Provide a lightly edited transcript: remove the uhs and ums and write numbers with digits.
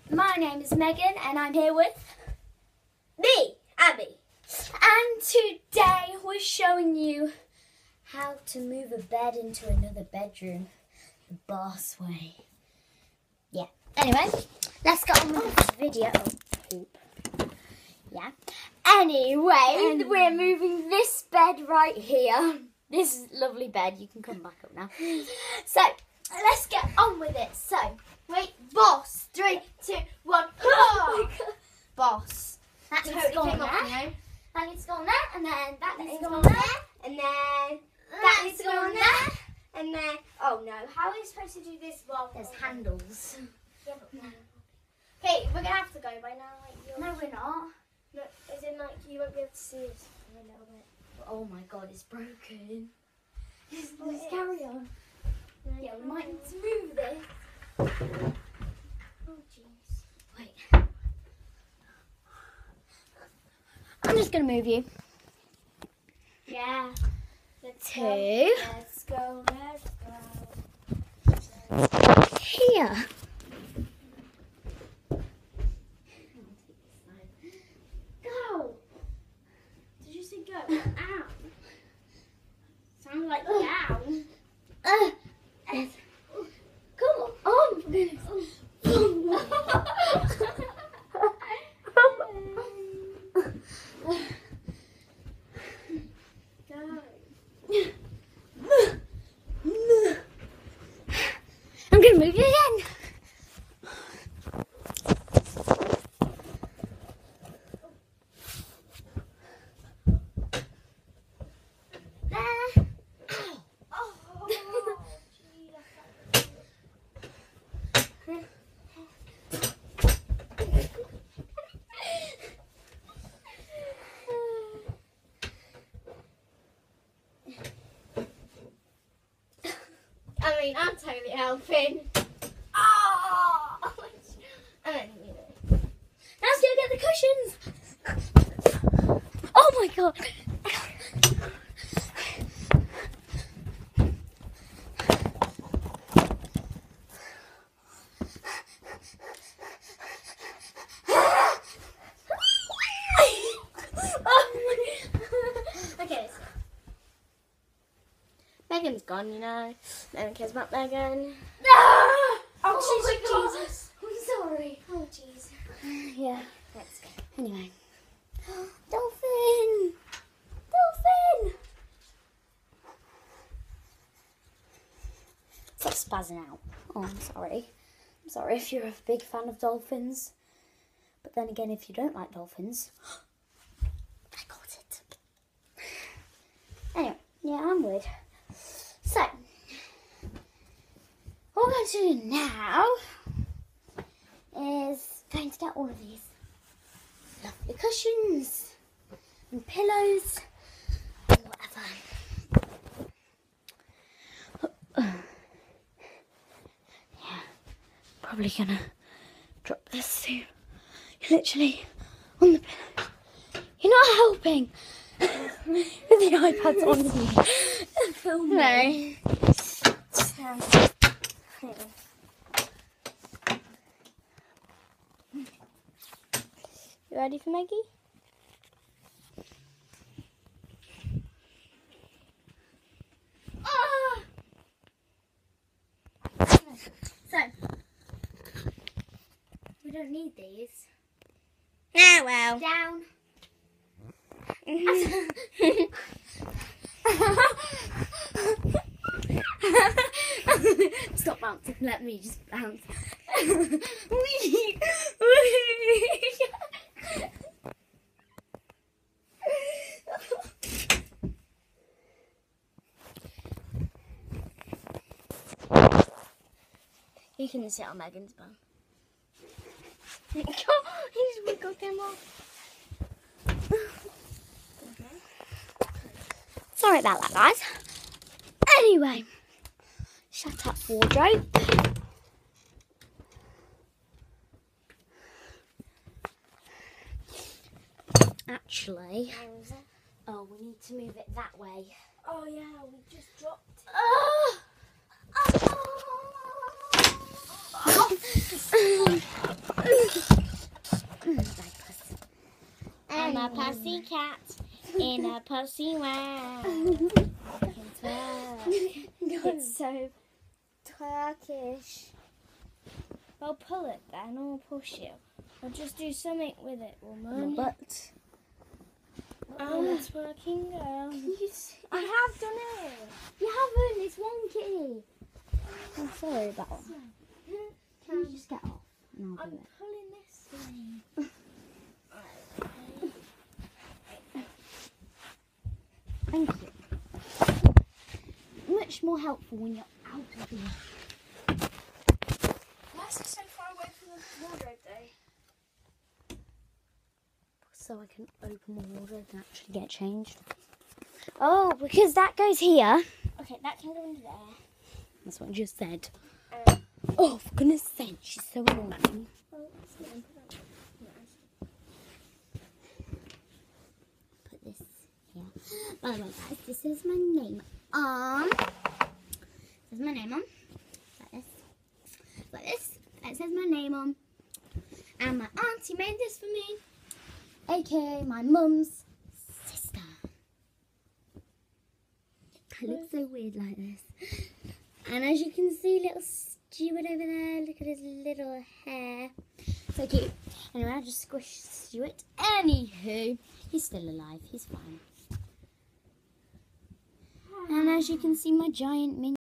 My name is Megan and I'm here with me, Abby. And today we're showing you how to move a bed into another bedroom the boss way. Yeah. Anyway, let's get on with this video. Yeah. Anyway, we're moving this bed right here. This lovely bed. You can come back up now. So, let's get on with it. So, wait, boss. 3, 2, 1. Oh! Boss. That needs to go on there. That needs to go on there. And then that needs to go on there. And then that needs to go on there. And then, oh no, how are we supposed to do this while there's handles? Yeah, but no. Okay, we're going to have to go by now. Like, no, we're not. No, as in, like, you won't be able to see us for a little bit. Oh my god, it's broken. Let's carry on. No, yeah, we might need to move this. Oh, jeez. Wait. I'm just going to move you. Yeah. Let's go. Let's go. Here. Go. Did you say go? Ow. Sounds like down. Come on, for goodness. I'm going to move you again. I mean, I'm totally helping. Oh! Let's go get the cushions. Oh my god. Okay, let's go. Megan's gone, you know. No one cares about Megan. Oh, Oh my Jesus. I'm sorry. Oh, jeez. Yeah. Let's go. Anyway. Dolphin! Dolphin! Stop spazzing out. Oh, I'm sorry. I'm sorry if you're a big fan of dolphins. But then again, if you don't like dolphins... I got it. Anyway, yeah, I'm weird. So, what we're going to do now is going to get all of these lovely cushions and pillows and whatever. Yeah, probably gonna drop this soon. You're literally on the pillow. You're not helping. With the iPad's on you. Film me. You ready for Maggie? So, we don't need these. Yeah, well. Down. Stop bouncing. Let me just bounce. You can sit on Megan's bum. He just wiggled him off. Sorry about that, guys. Anyway, shut up, wardrobe. Actually, oh, we need to move it that way. Oh yeah, we just dropped. I'm a pussy cat in a pussy world. It's so Turkish. Well, pull it then, or push it. Or just do something with it, woman. But It's working, girl. I have done it. you haven't. It's wonky. I'm sorry about that. Can you just get off? And I'll I'm do it. pulling this way. Thank you. Much more helpful when you're out of here. Why is it so far away from the wardrobe though? So I can open the wardrobe and actually get changed. Oh, because that goes here. Okay, that can go into there. That's what I just said. Oh, for goodness sake, she's so annoying. Put this here. By the way, guys, this is my name on. This is my name on. Like this. Like this. It says my name on. And my auntie made this for me. AKA my mum's sister. I look so weird like this. And as you can see, little Stuart over there. Look at his little hair. So cute. Anyway, I just squished Stuart. Anywho, he's still alive. He's fine. And as you can see, my giant minion.